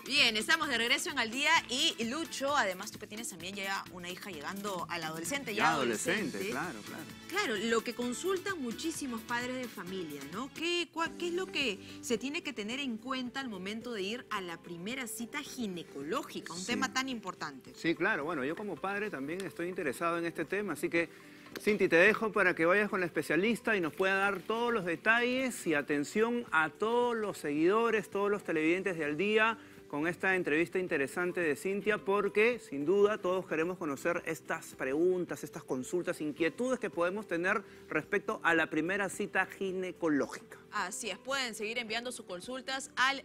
Bien, estamos de regreso en Al Día y Lucho, además tú que tienes también ya una hija llegando a la adolescente, ya adolescente, claro. Claro, lo que consultan muchísimos padres de familia, ¿no? ¿Qué es lo que se tiene que tener en cuenta al momento de ir a la primera cita ginecológica? Un tema tan importante. Sí, claro. Bueno, yo como padre también estoy interesado en este tema, así que, Cinti, te dejo para que vayas con la especialista y nos pueda dar todos los detalles y atención a todos los seguidores, todos los televidentes de Al Día, con esta entrevista interesante de Cintia, porque sin duda todos queremos conocer estas preguntas, estas consultas, inquietudes que podemos tener respecto a la primera cita ginecológica. Así es, pueden seguir enviando sus consultas al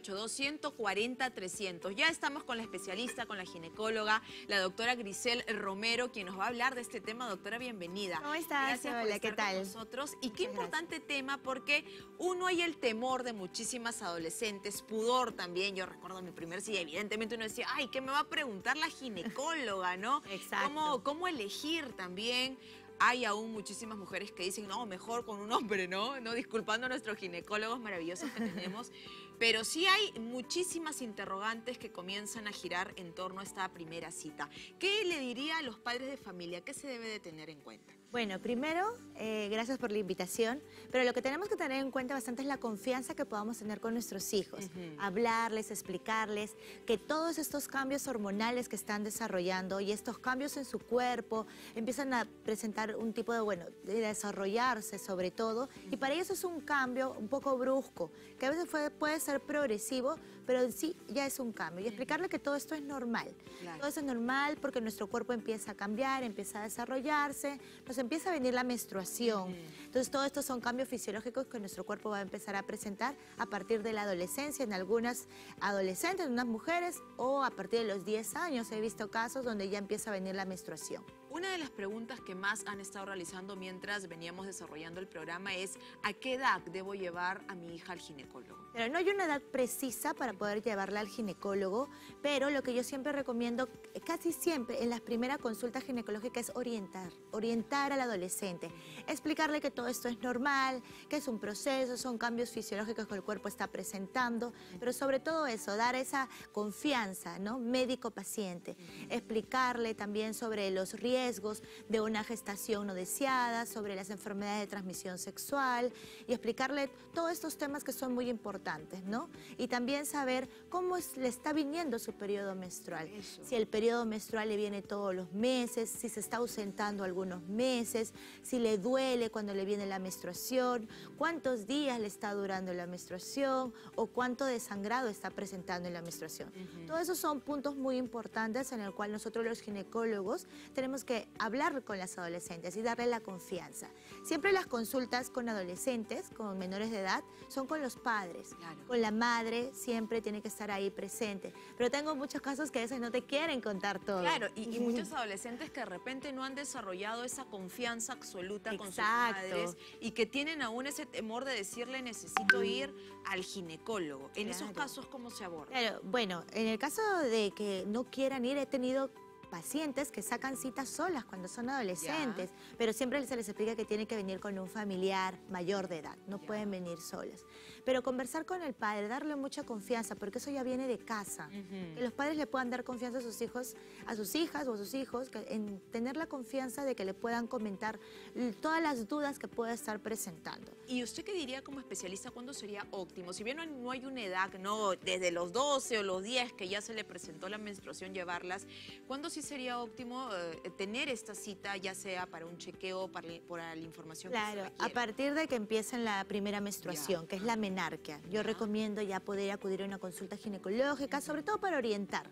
982-140-300. Ya estamos con la especialista, con la ginecóloga, la doctora Grisel Romero, quien nos va a hablar de este tema. Doctora, bienvenida. ¿Cómo estás? Gracias por estar con nosotros. Y qué importante tema, porque uno hay el temor de muchísimas adolescentes, pudor también. Yo recuerdo mi primer cita, evidentemente uno decía, ay, ¿qué me va a preguntar la ginecóloga, no? Exacto. ¿Cómo elegir también? Hay aún muchísimas mujeres que dicen, no, mejor con un hombre, ¿no? No, disculpando a nuestros ginecólogos maravillosos que tenemos. Pero sí hay muchísimas interrogantes que comienzan a girar en torno a esta primera cita. ¿Qué le diría a los padres de familia? ¿Qué se debe de tener en cuenta? Bueno, primero, gracias por la invitación, pero lo que tenemos que tener en cuenta bastante es la confianza que podamos tener con nuestros hijos. Hablarles, explicarles que todos estos cambios hormonales que están desarrollando y estos cambios en su cuerpo empiezan a presentar un tipo de, de desarrollarse sobre todo, y para ellos es un cambio un poco brusco, que a veces puede ser progresivo, pero en sí ya es un cambio. Y explicarle que todo esto es normal. Claro. Todo eso es normal porque nuestro cuerpo empieza a cambiar, empieza a desarrollarse, nos empieza a venir la menstruación. Entonces, todos estos son cambios fisiológicos que nuestro cuerpo va a empezar a presentar a partir de la adolescencia, en algunas adolescentes, en unas mujeres, o a partir de los 10 años. He visto casos donde ya empieza a venir la menstruación. Una de las preguntas que más han estado realizando mientras veníamos desarrollando el programa es ¿a qué edad debo llevar a mi hija al ginecólogo? Pero no hay una edad precisa para poder llevarla al ginecólogo, pero lo que yo siempre recomiendo, casi siempre en las primeras consultas ginecológicas, es orientar al adolescente, explicarle que todo esto es normal, que es un proceso, son cambios fisiológicos que el cuerpo está presentando, pero sobre todo eso, dar esa confianza, ¿no? Médico-paciente, explicarle también sobre los riesgos de una gestación no deseada, sobre las enfermedades de transmisión sexual, y explicarle todos estos temas que son muy importantes, ¿no? Y también saber cómo le está viniendo su periodo menstrual. Si el periodo menstrual le viene todos los meses, si se está ausentando algunos meses, si le duele cuando le viene la menstruación, cuántos días le está durando la menstruación o cuánto desangrado está presentando en la menstruación. Todos esos son puntos muy importantes en el cual nosotros los ginecólogos tenemos que hablar con las adolescentes y darle la confianza. Siempre las consultas con adolescentes, con menores de edad, son con los padres. Claro. Con la madre siempre tiene que estar ahí presente. Pero tengo muchos casos que a veces no te quieren contar todo. Claro, y muchos adolescentes que de repente no han desarrollado esa confianza absoluta con sus padres y que tienen aún ese temor de decirle necesito ir al ginecólogo. En esos casos, ¿cómo se aborda? Claro, bueno, en el caso de que no quieran ir, he tenido pacientes que sacan citas solas cuando son adolescentes, pero siempre se les explica que tienen que venir con un familiar mayor de edad, no pueden venir solas. Pero conversar con el padre, darle mucha confianza, porque eso ya viene de casa. Que los padres le puedan dar confianza a sus hijos, a sus hijas o a sus hijos, en tener la confianza de que le puedan comentar todas las dudas que pueda estar presentando. ¿Y usted qué diría como especialista cuándo sería óptimo? Si bien no hay una edad, no desde los 12 o los 10 que ya se le presentó la menstruación, llevarlas, ¿cuándo sí sería óptimo tener esta cita, ya sea para un chequeo, para la información que se requiere? A partir de que empiecen la primera menstruación, que es la menarquia. Yo recomiendo ya poder acudir a una consulta ginecológica, sobre todo para orientar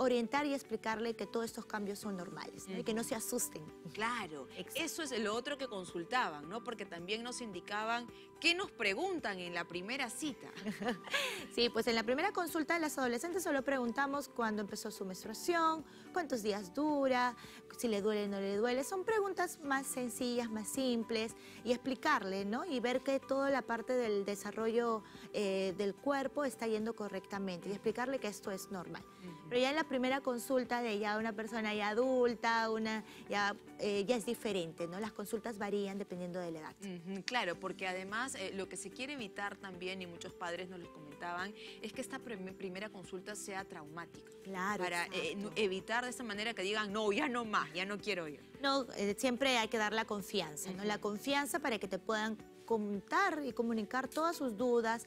y explicarle que todos estos cambios son normales, ¿no? Y que no se asusten. Claro, eso es lo otro que consultaban, ¿no? Porque también nos indicaban qué nos preguntan en la primera cita. Sí, pues en la primera consulta las adolescentes solo preguntamos cuándo empezó su menstruación, cuántos días dura, si le duele o no le duele. Son preguntas más sencillas, más simples, y explicarle, ¿no? Y ver que toda la parte del desarrollo del cuerpo está yendo correctamente y explicarle que esto es normal. Pero ya en la primera consulta de ya una persona ya adulta, ya es diferente, ¿no? Las consultas varían dependiendo de la edad. Claro, porque además lo que se quiere evitar también, y muchos padres nos lo comentaban, es que esta primera consulta sea traumática. Claro, para evitar de esa manera que digan, no, ya no más, ya no quiero ir. No, siempre hay que dar la confianza, ¿no? La confianza para que te puedan contar y comunicar todas sus dudas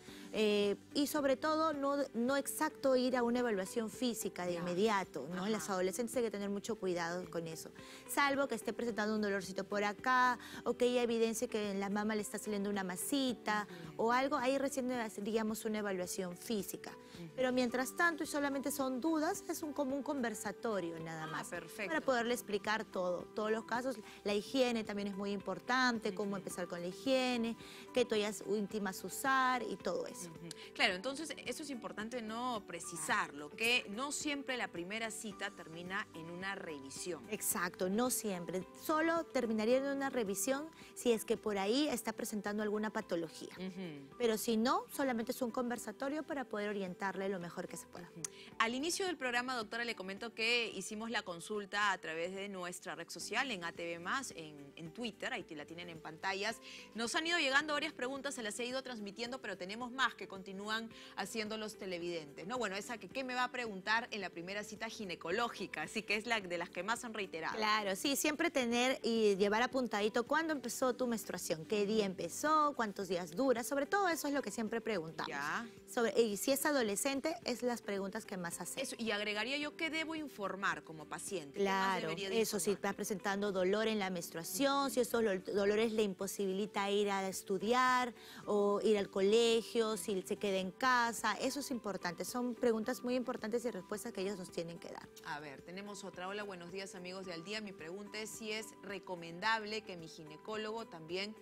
y sobre todo no exacto ir a una evaluación física de inmediato, ¿no? Las adolescentes hay que tener mucho cuidado con eso, salvo que esté presentando un dolorcito por acá o que haya evidencia que en la mama le está saliendo una masita o algo, ahí recién haríamos una evaluación física. Pero mientras tanto, y solamente son dudas, es como un conversatorio nada más. Perfecto. Para poderle explicar todos los casos. La higiene también es muy importante, cómo empezar con la higiene, qué toallas íntimas usar y todo eso. Claro, entonces eso es importante no precisarlo, que no siempre la primera cita termina en una revisión. Exacto, no siempre. Solo terminaría en una revisión si es que por ahí está presentando alguna patología. Pero si no, solamente es un conversatorio para poder orientarle lo mejor que se pueda. Al inicio del programa, doctora, le comento que hicimos la consulta a través de nuestra red social, en ATV+, en Twitter, ahí la tienen en pantallas. Nos han ido llegando varias preguntas, se las he ido transmitiendo, pero tenemos más que continúan haciendo los televidentes, ¿no? Bueno, esa que ¿qué me va a preguntar en la primera cita ginecológica? Así que es la de las que más han reiterado. Claro, sí, siempre tener y llevar apuntadito cuándo empezó tu menstruación, qué día empezó, cuántos días dura, sobre todo eso es lo que siempre preguntamos. Ya. Y si es adolescente, es las preguntas que más hacemos. Eso, y agregaría yo, ¿qué debo informar como paciente? Claro, eso si está presentando dolor en la menstruación, si esos dolores le imposibilita ir a estudiar o ir al colegio, si se queda en casa, eso es importante. Son preguntas muy importantes y respuestas que ellos nos tienen que dar. A ver, tenemos otra. Hola, buenos días amigos de Al Día. Mi pregunta es si es recomendable que mi ginecólogo también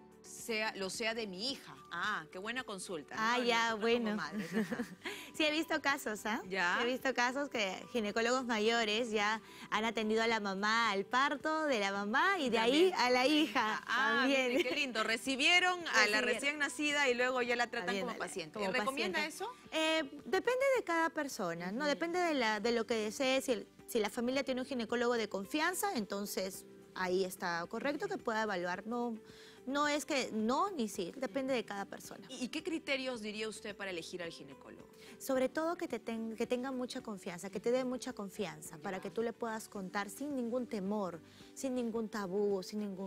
lo sea de mi hija. Ah, qué buena consulta, ¿no? Ah, ya, bueno. Madres, sí, he visto casos, ¿ah? ¿Ya? He visto casos que ginecólogos mayores ya han atendido a la mamá al parto de la mamá y de ahí a la hija. Ah, también. mire, qué lindo. Recibieron a la recién nacida y luego ya la tratan como paciente. ¿Recomienda eso? Depende de cada persona, ¿no? Depende de lo que desee. Si la familia tiene un ginecólogo de confianza, entonces ahí está correcto que pueda evaluar. No es que no ni sí, depende de cada persona. ¿Y qué criterios diría usted para elegir al ginecólogo? Sobre todo que tenga mucha confianza, que te dé mucha confianza, para que tú le puedas contar sin ningún temor, sin ningún tabú,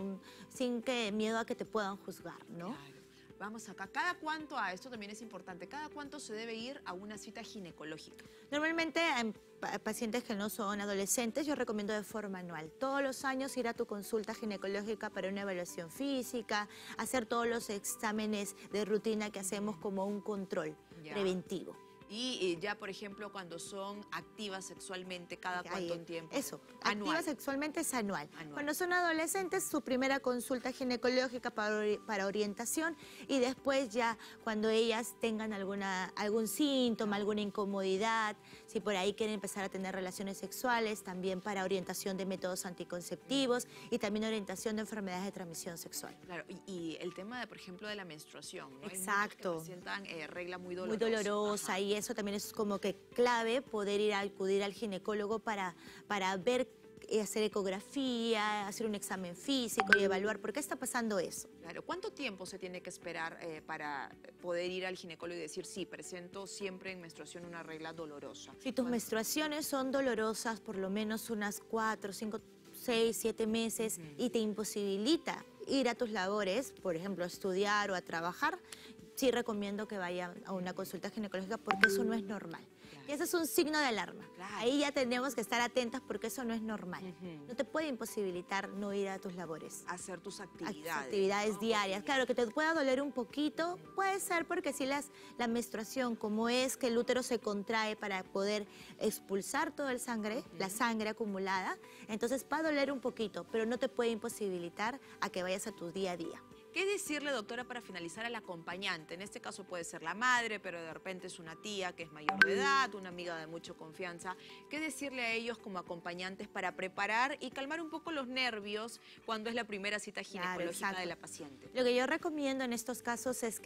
sin miedo a que te puedan juzgar, ¿no? Claro. Vamos acá. Esto también es importante, ¿cada cuánto se debe ir a una cita ginecológica? Normalmente en pacientes que no son adolescentes, yo recomiendo de forma anual. Todos los años ir a tu consulta ginecológica para una evaluación física, hacer todos los exámenes de rutina que hacemos como un control preventivo. Y ya, por ejemplo, cuando son activas sexualmente, ¿cada cuánto tiempo? Eso, anual. activas sexualmente es anual. Cuando son adolescentes, su primera consulta ginecológica para orientación y después ya cuando ellas tengan algún síntoma, alguna incomodidad, si por ahí quieren empezar a tener relaciones sexuales, también para orientación de métodos anticonceptivos y también orientación de enfermedades de transmisión sexual. Claro, y el tema, de, por ejemplo, de la menstruación, ¿no? Exacto. Hay muchas que presentan regla muy dolorosa. Muy dolorosa y eso también es como que clave poder acudir al ginecólogo para ver, hacer ecografía, hacer un examen físico y evaluar por qué está pasando eso. Claro, ¿cuánto tiempo se tiene que esperar para poder ir al ginecólogo y decir, sí, presento siempre en menstruación una regla dolorosa? Si tus menstruaciones son dolorosas por lo menos unas 4, 5, 6, 7 meses y te imposibilita ir a tus labores, por ejemplo, a estudiar o a trabajar, sí recomiendo que vaya a una consulta ginecológica porque eso no es normal. Y ese es un signo de alarma. Ahí ya tenemos que estar atentas porque eso no es normal. No te puede imposibilitar no ir a tus labores. Hacer tus actividades. Actividades diarias. Claro, que te pueda doler un poquito, puede ser porque si la menstruación, como es que el útero se contrae para poder expulsar toda el sangre, la sangre acumulada, entonces va a doler un poquito, pero no te puede imposibilitar a que vayas a tu día a día. ¿Qué decirle, doctora, para finalizar al acompañante? En este caso puede ser la madre, pero de repente es una tía que es mayor de edad, una amiga de mucha confianza. ¿Qué decirle a ellos como acompañantes para preparar y calmar un poco los nervios cuando es la primera cita ginecológica de la paciente? Lo que yo recomiendo en estos casos es que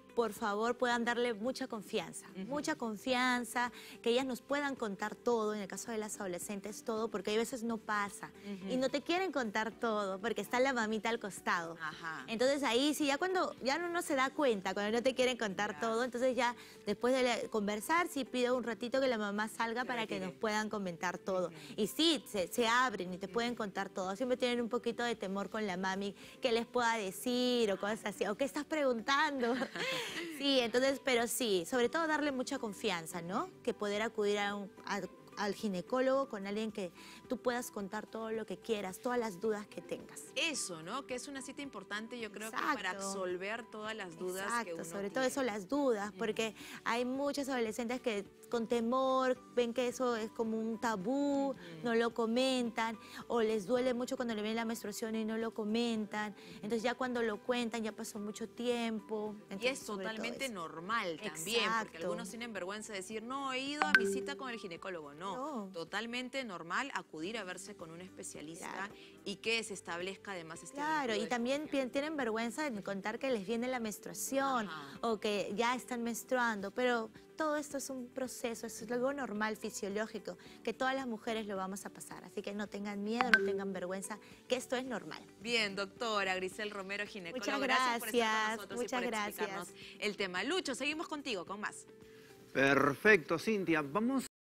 por favor puedan darle mucha confianza, que ellas nos puedan contar todo, en el caso de las adolescentes todo, porque a veces no pasa y no te quieren contar todo porque está la mamita al costado. Ajá. Entonces ahí sí, ya cuando ya uno se da cuenta, cuando no te quieren contar todo, entonces ya después de conversar, sí pido un ratito que la mamá salga para que nos puedan comentar todo. Y sí, se abren y te pueden contar todo. Siempre tienen un poquito de temor con la mami, que les pueda decir o cosas así, o qué estás preguntando. Sí, entonces, pero sí, sobre todo darle mucha confianza, ¿no? Que poder acudir al ginecólogo con alguien que tú puedas contar todo lo que quieras, todas las dudas que tengas. Eso, ¿no? Que es una cita importante, yo creo, que para absolver todas las dudas que uno sobre tiene. todo eso, las dudas, porque hay muchas adolescentes que con temor ven que eso es como un tabú, no lo comentan, o les duele mucho cuando le ven la menstruación y no lo comentan. Entonces ya cuando lo cuentan ya pasó mucho tiempo. Entonces, y es totalmente normal también, porque Exacto. algunos tienen vergüenza de decir, no, he ido a mi cita con el ginecólogo. No, totalmente normal acudir a verse con un especialista y que se establezca además este Claro, y también tienen vergüenza de contar que les viene la menstruación o que ya están menstruando, pero todo esto es un proceso, es algo normal, fisiológico, que todas las mujeres lo vamos a pasar. Así que no tengan miedo, no tengan vergüenza, que esto es normal. Bien, doctora Grisel Romero, ginecóloga. Muchas gracias por estar con gracias, nosotros muchas y por gracias. explicarnos el tema. Lucho, seguimos contigo con más. Perfecto, Cintia. Vamos